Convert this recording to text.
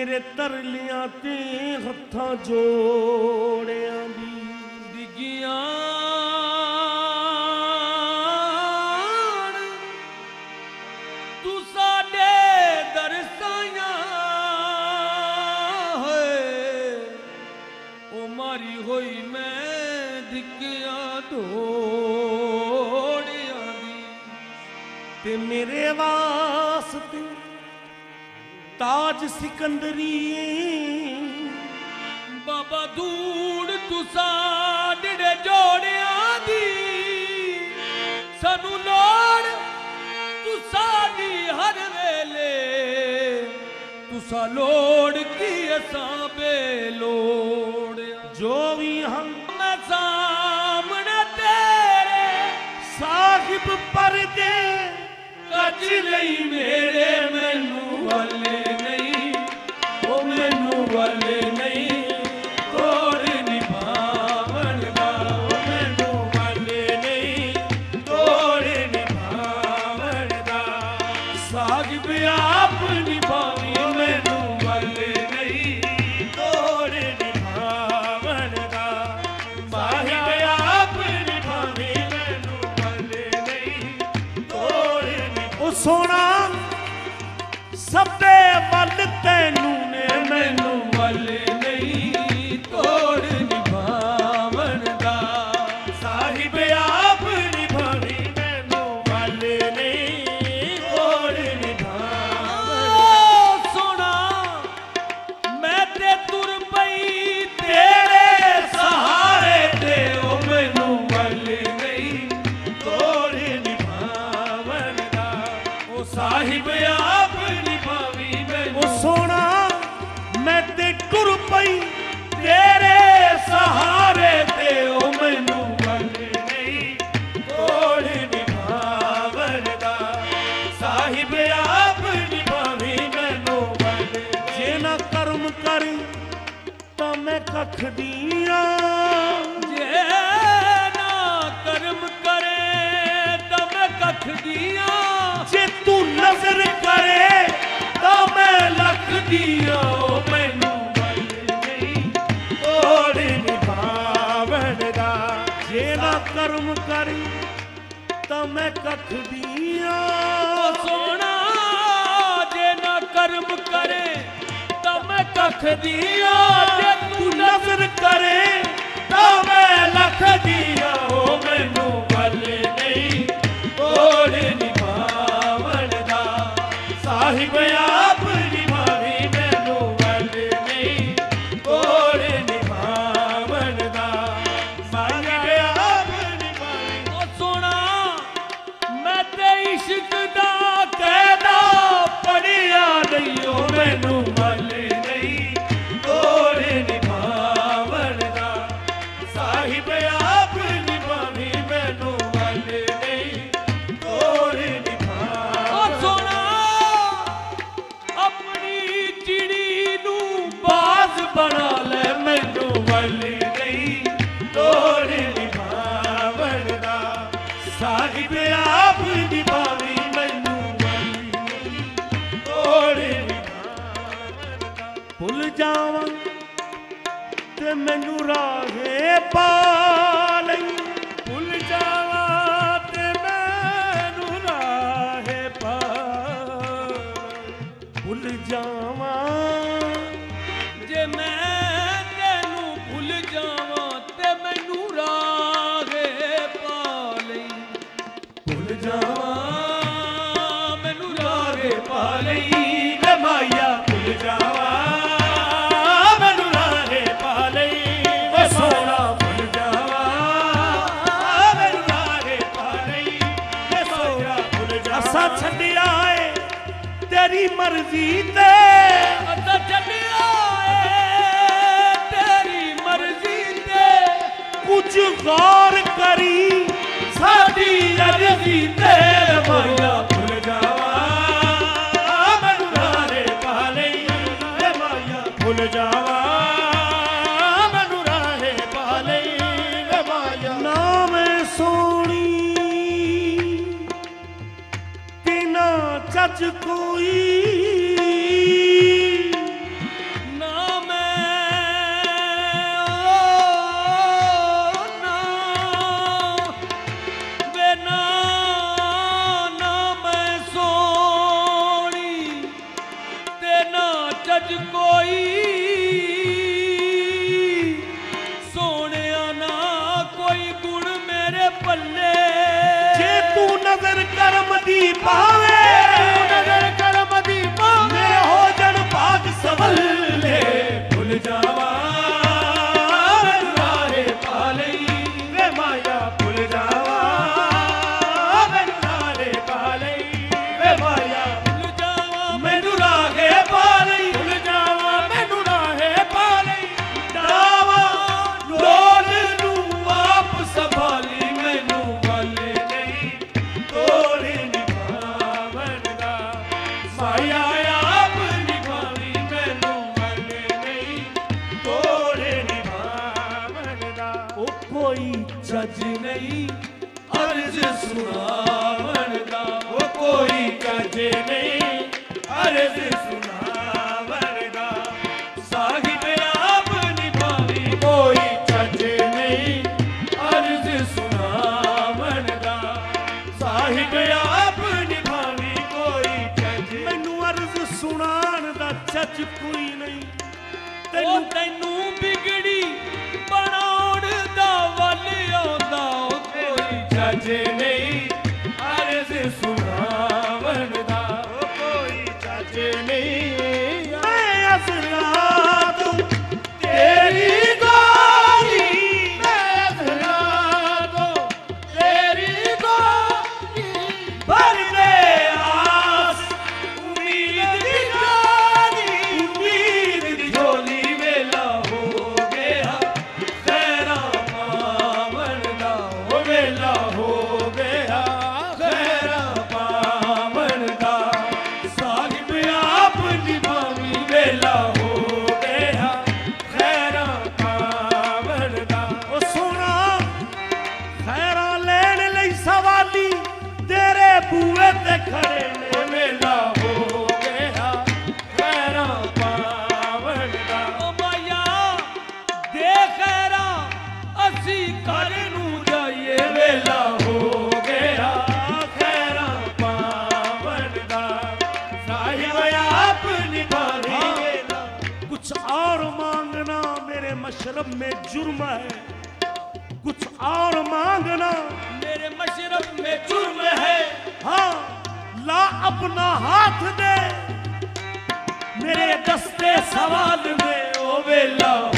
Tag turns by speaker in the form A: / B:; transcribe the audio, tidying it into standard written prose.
A: तेरे तरलियां ते हत्थां जोड़ियां दी डिगियां तू साडे दरसाइयां ओ मारी होई मैं डिगियां धोड़ियां दी ते मेरे वास्ते ताज सिकंदरी बाबा धूड़ तुसा डिड़े जोड़िया दी सानू लोड़ तुसा दी हर वेले तुसा लोड़ की असां बेलोड़ जो भी हम मैं सामने तेरे साहिब पर दे कज नहीं मेरे मैनू वाले नहीं ओ मैनू वाले नहीं तोड़ निभावन दा ओ मैनू वाले नहीं तोड़ निभावन दा साहिब आप निभावी मैनू वाले नहीं तोड़ निभावन दा साहिब आप निभावी मैनू वाले नहीं तोड़ ओ सोना सबे वल तैनू ने मैनू वल नहीं तोड़ निभावन दा साहिब आप निभावी मैनू वल नहीं तोड़ निभावन सोना मैं ते तुर पई तेरे सहारे ते ओ मैनू वल नहीं तोड़ निभावन दा ओ साहिब आप सोना मैं ते टुर पई तेरे सहारे ते ओ मैनू वल नहीं तोड़ निभावन दा साहिब आप निभावी मैनू वल जे ना कर्म कर तां मैं कख दियां जे ना कर्म करे तां मैं कख दियां जे तू नजर करे तो मैं लख दिया मैनू वल नहीं तोड़ निभावन दा जे ना कर्म कर तो मैं कख दिया सोना जे ना कर्म करे तो मैं कख दिया जे तू नजर करे तो मैं लख दिया मैनू वल नहीं तोड़ निभावन दा साहिब आप निभावी मैनू वल नहीं तोड़ निभावन दा साहिब आप निभावी ओ सोना मैं ते इश्क दा कहदा पढ़िया नहीं ओ मैनू वल नहीं तोड़ निभावन दा साहिब आप निभावी मैनू वल नहीं तोड़ निभावन ओ सोना बना ले मैनू वल नहीं तोड़ निभावन दा साहिब आप निभावी मैनू वल नहीं तोड़ निभावन दा भुल जावां ते मैनू राहे पा लई भुल जावां ते मैनू राहे पा भुल जावां जे मैं तेनू भुल जावां ते मैनू राहे पा लई भुल जावां मैनू राहे पा लई वे माया भुल जावां मैनू राहे पा लई वे सोना भुल जावां मैनू राहे पा लई वे सोना भुल जावां असां छड्डिया है तेरी मर्जी ते असां छड्डिया कुछ गौर करी साडी अर्जी तेरे माया भुल जावा मैनू राहे पा लई माया भुल जावा मैनू राहे पा लई माया नाम सोनी जज कोई
B: अज कोई सोने ना कोई गुण मेरे पल्ले
A: जे तू नजर करम दी पावे
B: नजर करम दी पावे
A: मेरे हो जन भाग सवल्ले भूल जावा
B: राहे पालई
A: वे माया भूल जावा राहे पालई वे माया
B: भूल जावा
A: मैनू राहे पालई
B: भूल जावा मैनू राहे पालई
A: दावा लोल नू आप संभाली मैनू वाले नहीं तोड़े निभावन दा माया आप निभावी मैनू वाले नहीं तोड़े निभावन दा ओ कोई जज नहीं अर्ज सुनावन दा ओ कोई जज नहीं अर्ज सुनावन दा साहिब आप निभावी कोई जज नहीं अर्ज सुनावन दा साहिब आप निभावी कोई जज मैनू अर्ज सुनान दा जज कोई नहीं
B: ओ तैनू बिगड़ी बनाउण दा वल आउंदा ओ कोई
A: जज नहीं अर्ज सुनावन दा ओ कोई जज नहीं मैं असरा दूं तेरी गोली मैं असरा दूं तेरी गोली भर दे आस उम्मीद दी जानी उम्मीद दी झोली वेला हो गया खैरा पावन दा ओ वेला हो गया खैरा पावन दा साहिब आप निभावी वेला हो गया खैरा पावन दा ओ सोना खैरा लेन लई सवाली तेरे बूए ते खड़े ने वेला हो गया खैरा पावन दा
B: ओ माया दे खैरा असी घर नू जाइए
A: वेला हो गया खैरा पावन दा साहिब आप निभावी वेला कुछ और मांगना मेरे मशरब में जुर्म है कुछ और मांगना
B: मेरे मशरब में
A: जुर्म है हाँ ला अपना हाथ दे मेरे दस्ते सवाल में ओ वेला